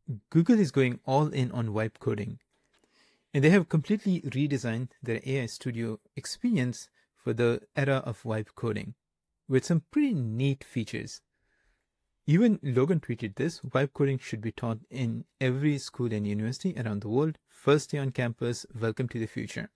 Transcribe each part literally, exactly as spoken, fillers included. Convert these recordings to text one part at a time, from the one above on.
Google is going all in on vibe coding, and they have completely redesigned their A I Studio experience for the era of vibe coding with some pretty neat features. Even Logan tweeted this: vibe coding should be taught in every school and university around the world. First day on campus, welcome to the future.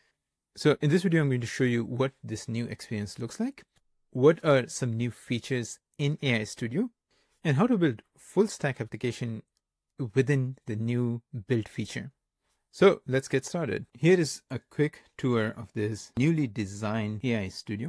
So in this video, I'm going to show you what this new experience looks like, what are some new features in A I Studio, and how to build full stack application within the new build feature. So let's get started. Here is a quick tour of this newly designed A I Studio.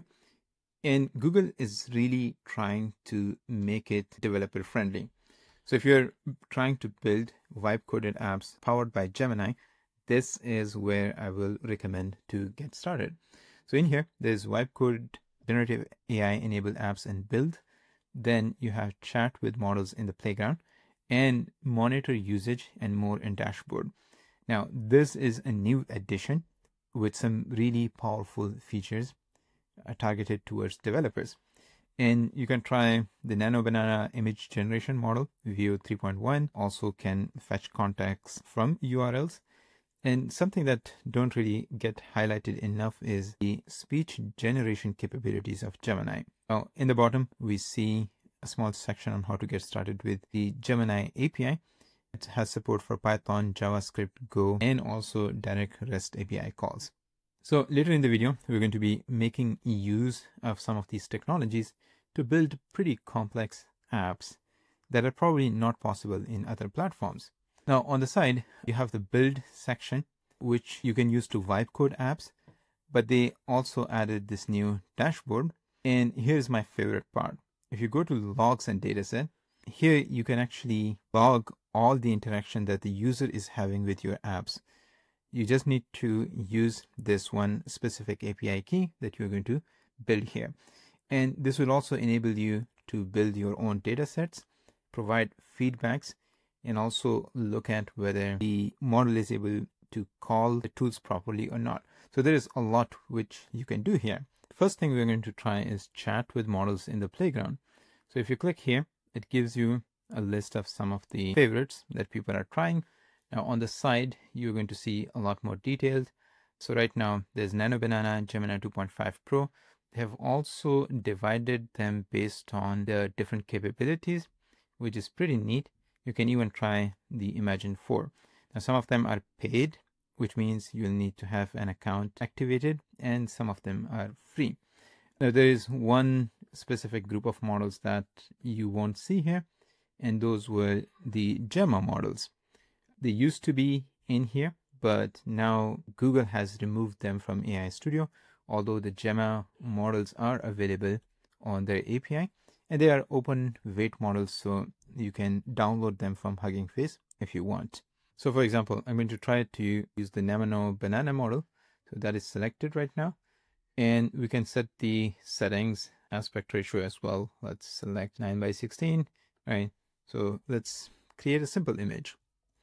And Google is really trying to make it developer friendly. So if you're trying to build vibe coded apps powered by Gemini, this is where I will recommend to get started. So in here, there's vibe coded generative A I enabled apps and build. Then you have chat with models in the playground and monitor usage and more in dashboard. Now, this is a new addition with some really powerful features targeted towards developers. And you can try the Nano Banana image generation model, Veo three point one, also can fetch context from U R Ls. And something that don't really get highlighted enough is the speech generation capabilities of Gemini. Now, in the bottom, we see a small section on how to get started with the Gemini A P I. It has support for Python, JavaScript, Go, and also direct REST A P I calls. So later in the video, we're going to be making use of some of these technologies to build pretty complex apps that are probably not possible in other platforms. Now on the side, you have the build section, which you can use to vibe code apps, but they also added this new dashboard. And here's my favorite part. If you go to logs and dataset, here you can actually log all the interaction that the user is having with your apps. You just need to use this one specific A P I key that you're going to build here. And this will also enable you to build your own data sets, provide feedbacks, and also look at whether the model is able to call the tools properly or not. So there is a lot which you can do here. First thing we're going to try is chat with models in the playground. So if you click here, it gives you a list of some of the favorites that people are trying. Now on the side, you're going to see a lot more detailed. So right now there's Nano Banana, Gemini two point five Pro. They have also divided them based on the different capabilities, which is pretty neat. You can even try the Imagen four. Now some of them are paid, which means you'll need to have an account activated, and some of them are free. Now there is one specific group of models that you won't see here, and those were the Gemma models. They used to be in here, but now Google has removed them from A I Studio, although the Gemma models are available on their A P I, and they are open weight models, so you can download them from Hugging Face if you want. So for example, I'm going to try to use the Nano Banana model. So that is selected right now, and we can set the settings, aspect ratio as well. Let's select nine by sixteen, right? So let's create a simple image.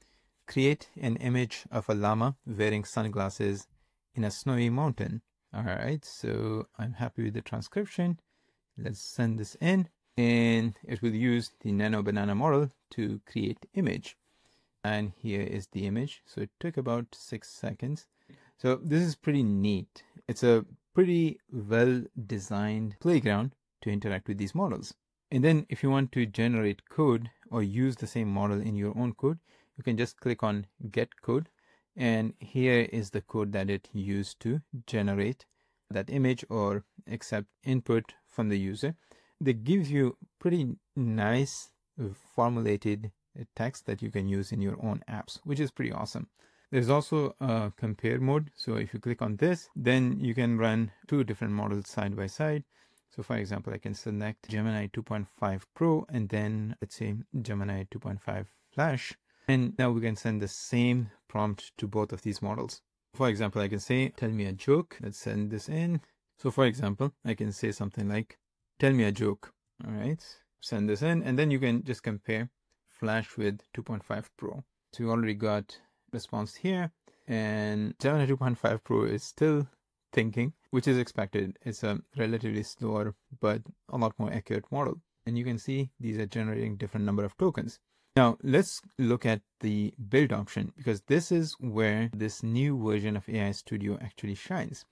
Create an image of a llama wearing sunglasses in a snowy mountain. All right, so I'm happy with the transcription. Let's send this in, and it will use the Nano Banana model to create image. And here is the image. So it took about six seconds. So this is pretty neat. It's a pretty well designed playground to interact with these models. And then if you want to generate code or use the same model in your own code, you can just click on get code, and here is the code that it used to generate that image or accept input from the user. That gives you pretty nice formulated text that you can use in your own apps, which is pretty awesome. There's also a compare mode. So if you click on this, then you can run two different models side by side. So for example, I can select Gemini two point five Pro and then let's say Gemini two point five Flash. And now we can send the same prompt to both of these models. For example, I can say, tell me a joke. Let's send this in. So for example, I can say something like, tell me a joke. All right, send this in, and then you can just compare Flash with two point five Pro. So we already got response here, and Gemini two point five Pro is still thinking, which is expected. It's a relatively slower, but a lot more accurate model. And you can see these are generating different number of tokens. Now let's look at the build option, because this is where this new version of A I Studio actually shines.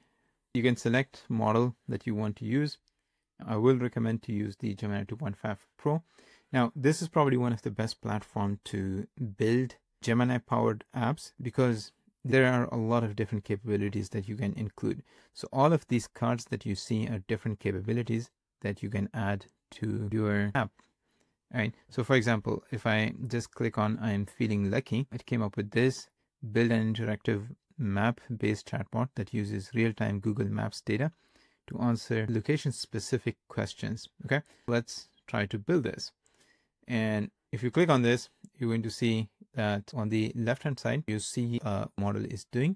You can select model that you want to use. I will recommend to use the Gemini two point five Pro. Now this is probably one of the best platforms to build Gemini powered apps, because there are a lot of different capabilities that you can include. So all of these cards that you see are different capabilities that you can add to your app. All right. So for example, if I just click on I'm feeling lucky, it came up with this: build an interactive map based chatbot that uses real-time Google Maps data to answer location specific questions. Okay, let's try to build this. And if you click on this, you're going to see that on the left hand side, you see a model is doing.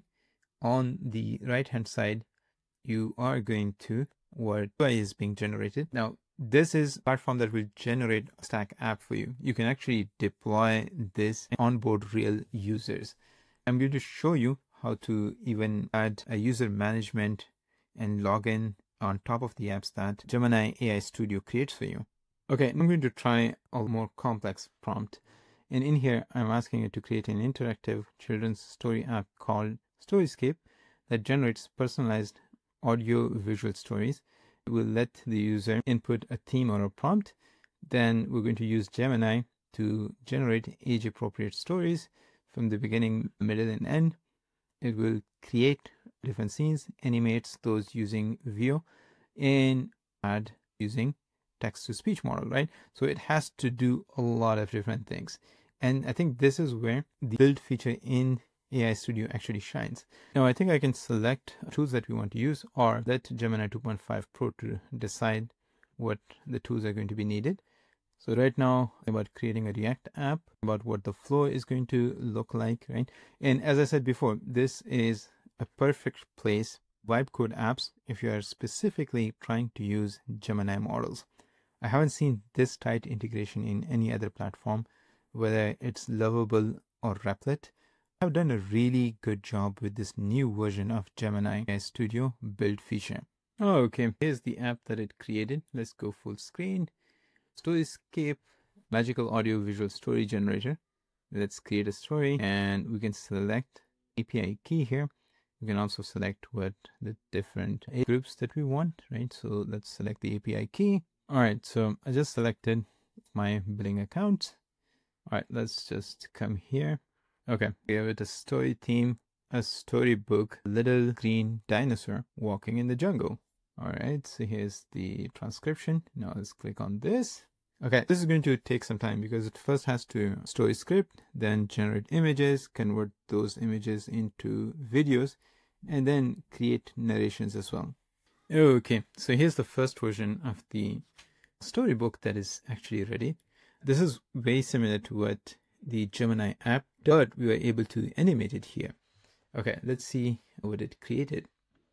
On the right hand side, you are going to what U I is being generated. Now, this is a platform that will generate a Stack app for you. You can actually deploy this and onboard real users. I'm going to show you how to even add a user management and login on top of the apps that Gemini A I Studio creates for you. Okay, I'm going to try a more complex prompt. And in here, I'm asking it to create an interactive children's story app called Storyscape that generates personalized audio visual stories. We'll let the user input a theme or a prompt. Then we're going to use Gemini to generate age appropriate stories from the beginning, middle, and end. It will create different scenes, animates those using Veo, and add using text to speech model, right? So it has to do a lot of different things. And I think this is where the build feature in A I Studio actually shines. Now I think I can select tools that we want to use, or let Gemini two point five Pro to decide what the tools are going to be needed. So right now, about creating a React app, about what the flow is going to look like, right? And as I said before, this is a perfect place, vibe code apps, if you are specifically trying to use Gemini models. I haven't seen this tight integration in any other platform, whether it's Lovable or Replit. I've done a really good job with this new version of Gemini A I Studio build feature. Oh, okay, here's the app that it created. Let's go full screen. Storyscape, magical audio visual story generator. Let's create a story, and we can select A P I key here. We can also select what the different groups that we want, right? So let's select the A P I key. All right, so I just selected my billing account. All right, let's just come here. Okay, we have a story theme, a storybook, little green dinosaur walking in the jungle. All right, so here's the transcription. Now let's click on this. Okay, this is going to take some time because it first has to story script, then generate images, convert those images into videos, and then create narrations as well. Okay, so here's the first version of the storybook that is actually ready. This is very similar to what the Gemini app did, but we were able to animate it here. Okay, let's see what it created.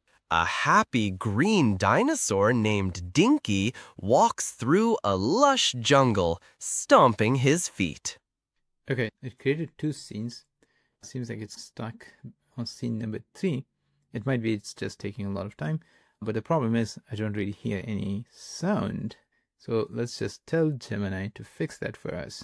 A happy green dinosaur named Dinky walks through a lush jungle, stomping his feet. Okay, it created two scenes. Seems like it's stuck on scene number three. It might be it's just taking a lot of time, but the problem is I don't really hear any sound. So let's just tell Gemini to fix that for us.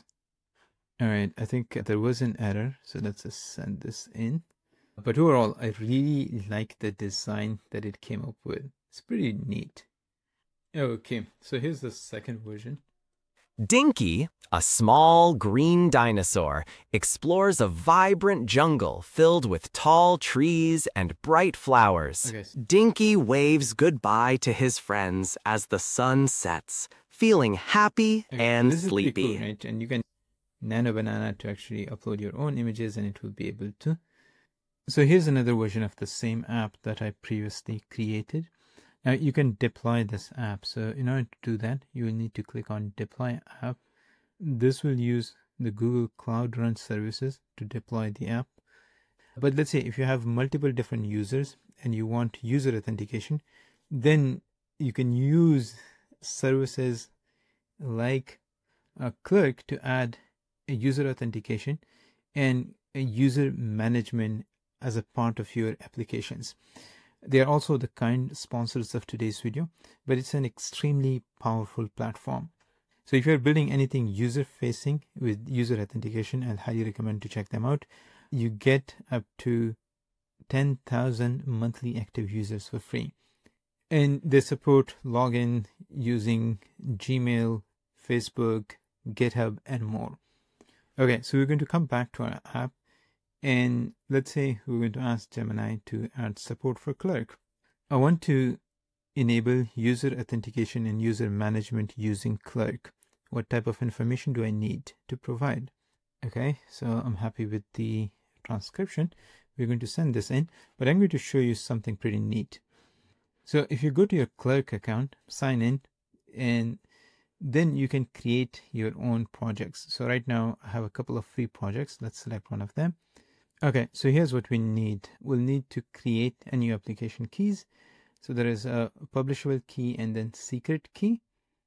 All right, I think there was an error, so let's just send this in. But overall, I really like the design that it came up with. It's pretty neat. Okay, so here's the second version. Dinky, a small green dinosaur, explores a vibrant jungle filled with tall trees and bright flowers. Okay. Dinky waves goodbye to his friends as the sun sets, feeling happy Okay, and this is sleepy. pretty cool, right? And you can Nano Banana to actually upload your own images, and it will be able to. So here's another version of the same app that I previously created. Now you can deploy this app. So in order to do that, you will need to click on Deploy App. This will use the Google Cloud Run services to deploy the app. But let's say if you have multiple different users and you want user authentication, then you can use services like a Clerk to add a user authentication and a user management as a part of your applications. They are also the kind sponsors of today's video, but it's an extremely powerful platform. So if you're building anything user-facing with user authentication, I'll highly recommend to check them out. You get up to ten thousand monthly active users for free. And they support login using Gmail, Facebook, GitHub, and more. Okay, so we're going to come back to our app. And let's say we're going to ask Gemini to add support for Clerk. I want to enable user authentication and user management using Clerk. What type of information do I need to provide? Okay, so I'm happy with the transcription. We're going to send this in, but I'm going to show you something pretty neat. So if you go to your Clerk account, sign in, and then you can create your own projects. So right now I have a couple of free projects. Let's select one of them. Okay, so here's what we need. We'll need to create a new application keys. So there is a publishable key and then secret key.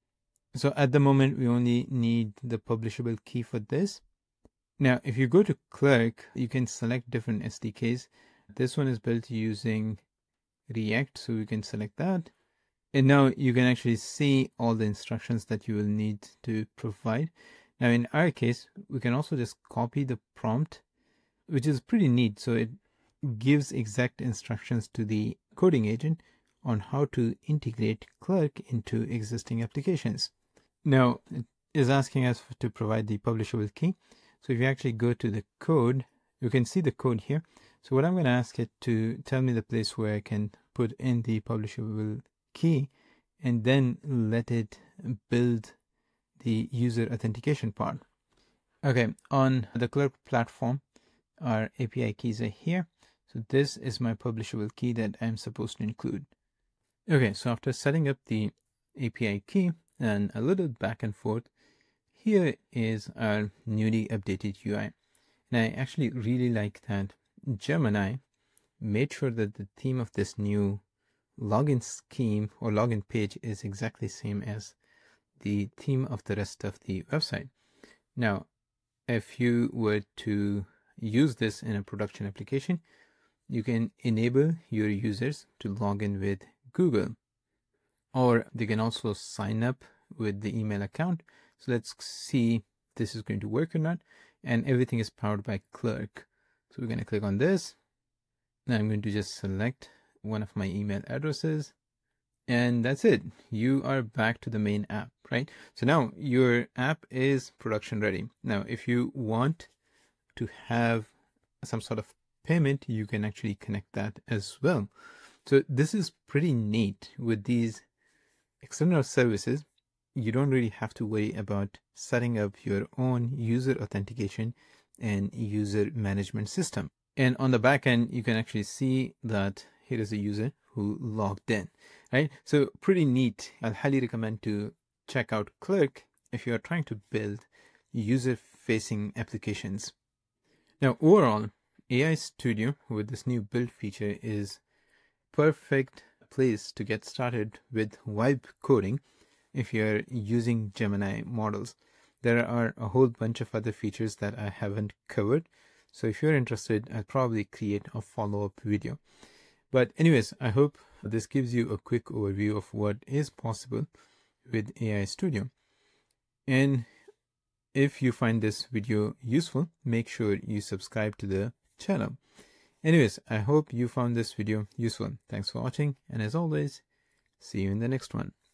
So at the moment, we only need the publishable key for this. Now, if you go to Clerk, you can select different S D Ks. This one is built using React, so we can select that. And now you can actually see all the instructions that you will need to provide. Now, in our case, we can also just copy the prompt, which is pretty neat. So it gives exact instructions to the coding agent on how to integrate Clerk into existing applications. Now, it is asking us to provide the publishable key. So if you actually go to the code, you can see the code here. So what I'm going to ask it to tell me the place where I can put in the publishable key and then let it build the user authentication part. Okay, on the Clerk platform, our A P I keys are here. So this is my publishable key that I'm supposed to include. Okay, so after setting up the A P I key and a little back and forth, here is our newly updated U I. And I actually really like that Gemini made sure that the theme of this new login scheme or login page is exactly the same as the theme of the rest of the website. Now, if you were to use this in a production application, you can enable your users to log in with Google, or they can also sign up with the email account. So let's see if this is going to work or not. And everything is powered by Clerk. So we're going to click on this. Now I'm going to just select one of my email addresses. And that's it. You are back to the main app, right? So now your app is production ready. Now, if you want to have some sort of payment, you can actually connect that as well. So this is pretty neat. With these external services, you don't really have to worry about setting up your own user authentication and user management system. And on the back end, you can actually see that here is a user who logged in, right? So pretty neat. I'll highly recommend to check out Clerk if you are trying to build user-facing applications. Now, overall, A I Studio with this new build feature is perfect place to get started with vibe coding if you're using Gemini models. There are a whole bunch of other features that I haven't covered. So if you're interested, I'll probably create a follow-up video. But anyways, I hope this gives you a quick overview of what is possible with A I Studio. And if you find this video useful, make sure you subscribe to the channel. Anyways, I hope you found this video useful. Thanks for watching. And as always, see you in the next one.